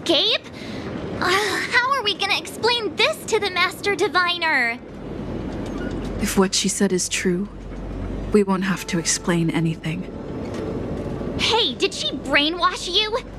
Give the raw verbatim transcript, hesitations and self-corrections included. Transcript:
escape? Uh, how are we gonna explain this to the Master Diviner? If what she said is true, we won't have to explain anything. Hey, did she brainwash you?